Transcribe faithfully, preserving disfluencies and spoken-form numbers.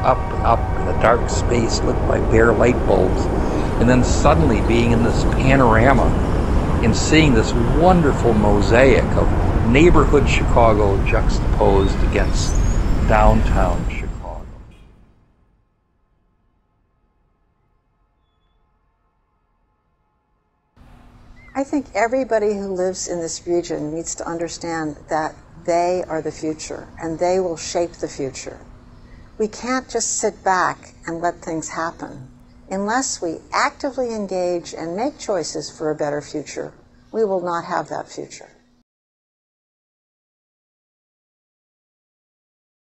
up, up in the dark space lit by bare light bulbs, and then suddenly being in this panorama and seeing this wonderful mosaic of neighborhood Chicago juxtaposed against downtown Chicago. I think everybody who lives in this region needs to understand that they are the future, and they will shape the future. We can't just sit back and let things happen. Unless we actively engage and make choices for a better future, we will not have that future.